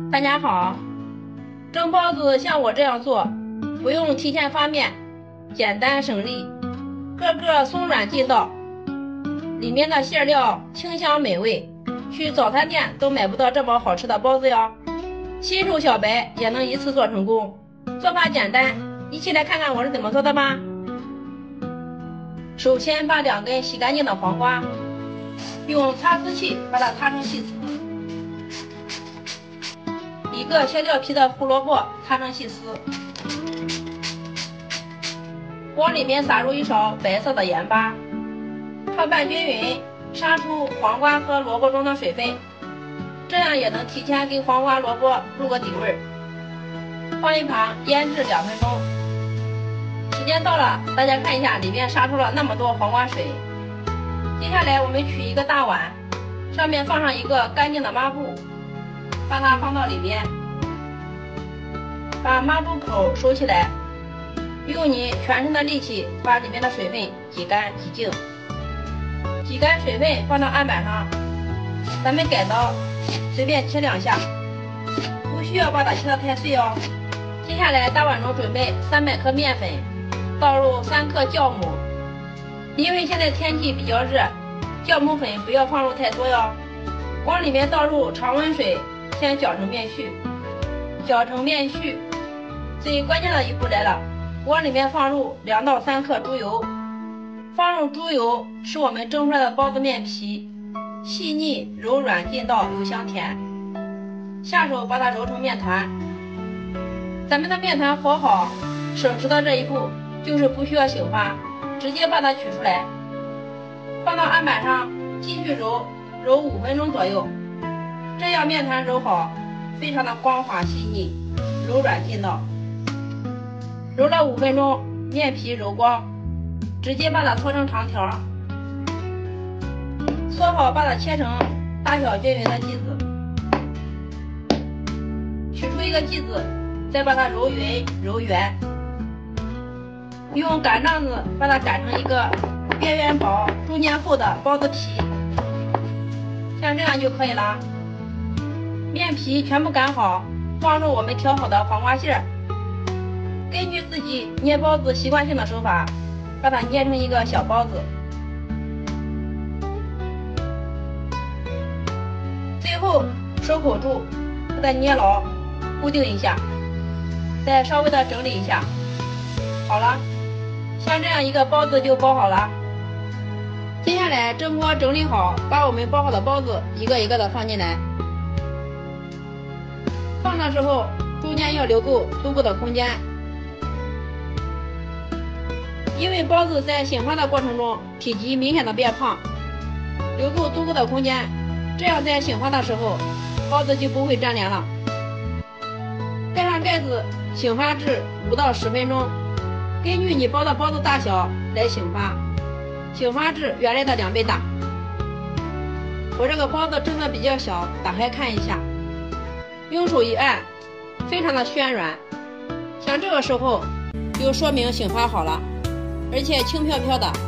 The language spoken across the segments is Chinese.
大家好，蒸包子像我这样做，不用提前发面，简单省力，个个松软劲道，里面的馅料清香美味，去早餐店都买不到这么好吃的包子哟。新手小白也能一次做成功，做法简单，一起来看看我是怎么做的吧。首先把2根洗干净的黄瓜用擦丝器把它擦成细丝，1个削掉皮的胡萝卜擦成细丝，往里面撒入1勺白色的盐巴，泡拌均匀，杀出黄瓜和萝卜中的水分，这样也能提前给黄瓜萝卜入个底味。放一旁腌制2分钟。时间到了，大家看一下，里面杀出了那么多黄瓜水。接下来我们取一个大碗，上面放上一个干净的抹布，把它放到里面，把抹布口收起来，用你全身的力气把里面的水分挤干挤净。挤干水分放到案板上，咱们改刀随便切2下，不需要把它切得太碎哦。接下来大碗中准备300克面粉，倒入3克酵母，因为现在天气比较热，酵母粉不要放入太多哟。往里面倒入常温水，先搅成面絮。搅成面絮，最关键的一步来了，往里面放入2到3克猪油。放入猪油，使我们蒸出来的包子面皮细腻柔软劲道又香甜。下手把它揉成面团。咱们的面团和好，省时的这一步就是不需要醒发，直接把它取出来，放到案板上继续揉5分钟左右。这样面团揉好，非常的光滑细腻，柔软劲道。揉了5分钟，面皮揉光，直接把它搓成长条，搓好把它切成大小均匀的剂子，取出一个剂子，再把它揉匀揉圆，用擀杖子把它擀成一个边缘薄中间厚的包子皮，像这样就可以了。面皮全部擀好，放入我们调好的黄瓜馅，根据自己捏包子习惯性的手法，把它捏成一个小包子。最后收口处把它捏牢，固定一下，再稍微的整理一下，好了，像这样一个包子就包好了。接下来蒸锅整理好，把我们包好的包子一个一个的放进来。放的时候中间要留够足够的空间，因为包子在醒发的过程中体积明显的变胖，留够足够的空间，这样在醒发的时候包子就不会粘连了。盖上盖子，醒发至5到10分钟，根据你包的包子大小来醒发，醒发至原来的2倍大。我这个包子蒸的比较小，打开看一下，用手一按，非常的暄软，像这个时候就说明醒发好了，而且轻飘飘的。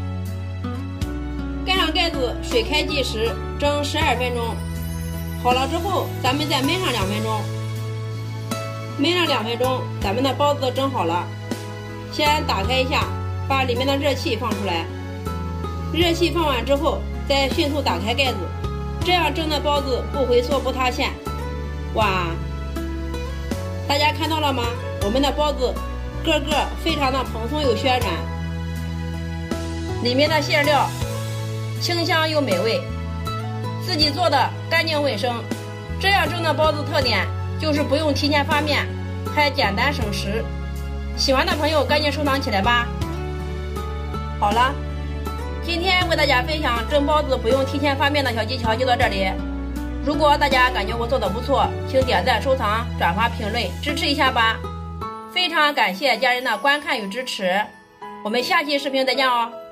盖上盖子，水开计时，蒸12分钟。好了之后，咱们再焖上2分钟。焖上2分钟，咱们的包子蒸好了。先打开一下，把里面的热气放出来。热气放完之后，再迅速打开盖子，这样蒸的包子不回缩不塌陷。哇，大家看到了吗？我们的包子个个非常的蓬松又暄软，里面的馅料清香又美味，自己做的干净卫生。这样蒸的包子特点就是不用提前发面，还简单省时。喜欢的朋友赶紧收藏起来吧。好了，今天为大家分享蒸包子不用提前发面的小技巧就到这里。如果大家感觉我做的不错，请点赞、收藏、转发、评论，支持一下吧。非常感谢家人的观看与支持，我们下期视频再见哦。